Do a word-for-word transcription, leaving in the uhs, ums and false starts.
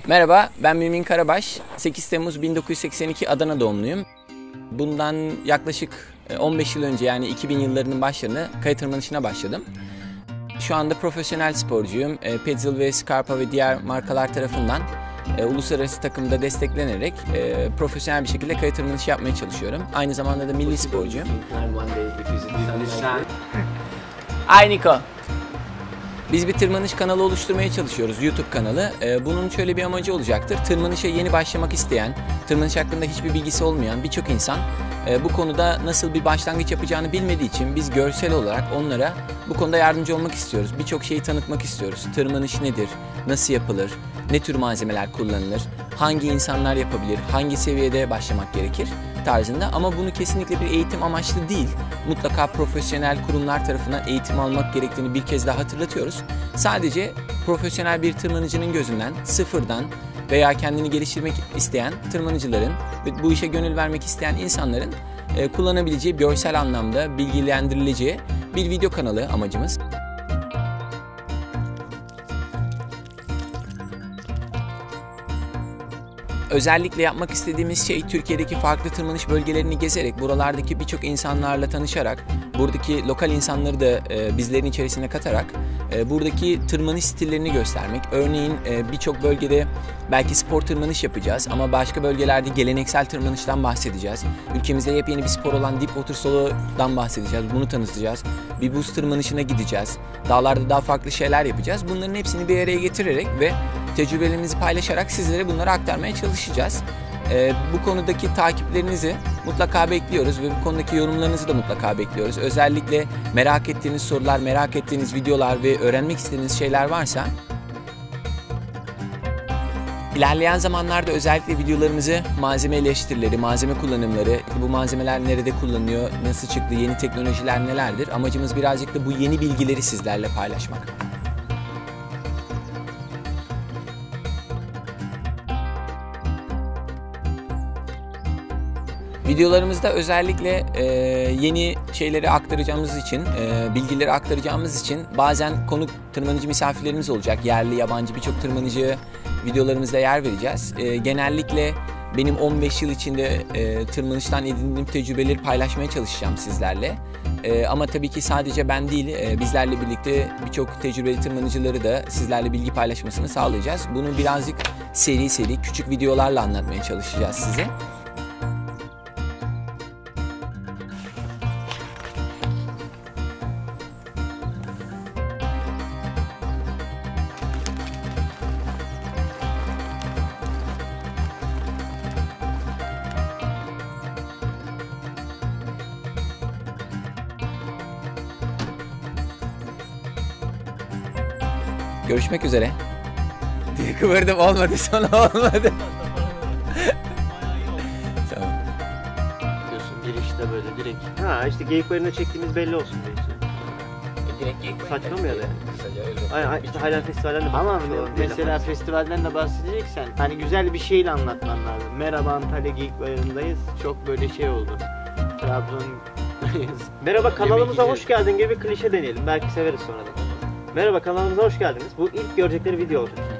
Merhaba, ben Mümin Karabaş. sekiz Temmuz bin dokuz yüz seksen iki Adana doğumluyum. Bundan yaklaşık on beş yıl önce, yani iki bin yıllarının başlarında kaya tırmanışına başladım. Şu anda profesyonel sporcuyum. Petzl ve Scarpa ve diğer markalar tarafından e, uluslararası takımda desteklenerek e, profesyonel bir şekilde kaya tırmanışı yapmaya çalışıyorum. Aynı zamanda da milli sporcuyum. Ay Niko. Biz bir tırmanış kanalı oluşturmaya çalışıyoruz, YouTube kanalı. Bunun şöyle bir amacı olacaktır. Tırmanışa yeni başlamak isteyen, tırmanış hakkında hiçbir bilgisi olmayan birçok insan bu konuda nasıl bir başlangıç yapacağını bilmediği için biz görsel olarak onlara bu konuda yardımcı olmak istiyoruz. Birçok şeyi tanıtmak istiyoruz. Tırmanış nedir, nasıl yapılır, ne tür malzemeler kullanılır, hangi insanlar yapabilir, hangi seviyede başlamak gerekir tarzında. Ama bunu kesinlikle bir eğitim amaçlı değil. Mutlaka profesyonel kurumlar tarafından eğitim almak gerektiğini bir kez daha hatırlatıyoruz. Sadece profesyonel bir tırmanıcının gözünden, sıfırdan veya kendini geliştirmek isteyen tırmanıcıların ve bu işe gönül vermek isteyen insanların e, kullanabileceği, görsel anlamda bilgilendirileceği bir video kanalı amacımız. Özellikle yapmak istediğimiz şey, Türkiye'deki farklı tırmanış bölgelerini gezerek, buralardaki birçok insanlarla tanışarak, buradaki lokal insanları da e, bizlerin içerisine katarak e, buradaki tırmanış stillerini göstermek. Örneğin e, birçok bölgede belki spor tırmanış yapacağız ama başka bölgelerde geleneksel tırmanıştan bahsedeceğiz. Ülkemizde yepyeni bir spor olan Deep Water Solo'dan bahsedeceğiz, bunu tanıtacağız. Bir buz tırmanışına gideceğiz, dağlarda daha farklı şeyler yapacağız. Bunların hepsini bir araya getirerek ve tecrübelerimizi paylaşarak sizlere bunları aktarmaya çalışacağız. Ee, bu konudaki takiplerinizi mutlaka bekliyoruz ve bu konudaki yorumlarınızı da mutlaka bekliyoruz. Özellikle merak ettiğiniz sorular, merak ettiğiniz videolar ve öğrenmek istediğiniz şeyler varsa İlerleyen zamanlarda özellikle videolarımızı malzeme eleştirileri, malzeme kullanımları, bu malzemeler nerede kullanılıyor, nasıl çıktı, yeni teknolojiler nelerdir? Amacımız birazcık da bu yeni bilgileri sizlerle paylaşmak. Videolarımızda özellikle e, yeni şeyleri aktaracağımız için, e, bilgileri aktaracağımız için bazen konuk tırmanıcı misafirlerimiz olacak. Yerli, yabancı birçok tırmanıcı videolarımızda yer vereceğiz. E, genellikle benim on beş yıl içinde e, tırmanıştan edindiğim tecrübeleri paylaşmaya çalışacağım sizlerle. E, ama tabii ki sadece ben değil, e, bizlerle birlikte birçok tecrübeli tırmanıcıları da sizlerle bilgi paylaşmasını sağlayacağız. Bunu birazcık seri seri, küçük videolarla anlatmaya çalışacağız size. Görüşmek üzere diye kıvırdım, olmadı, sonra olmadı. Tamam. Diyorsun girişte böyle direkt. Ha işte geyik barına çektiğimiz belli olsun diyorsun. E, direkt geyik barına. Saçma yani? Kısaca öyle. Aynen işte hala festivalden de. Ama mesela festivalden de bahsedeceksen hani güzel bir şeyle anlatman lazım. Merhaba, Antalya Geyik Barı'ndayız. Çok böyle şey oldu. Trabzon'dayız. Merhaba, kanalımıza hoş geldin gibi klişe deneyelim. Belki severiz sonradan. Merhaba, kanalımıza hoş geldiniz. Bu ilk görecekleri video olacak.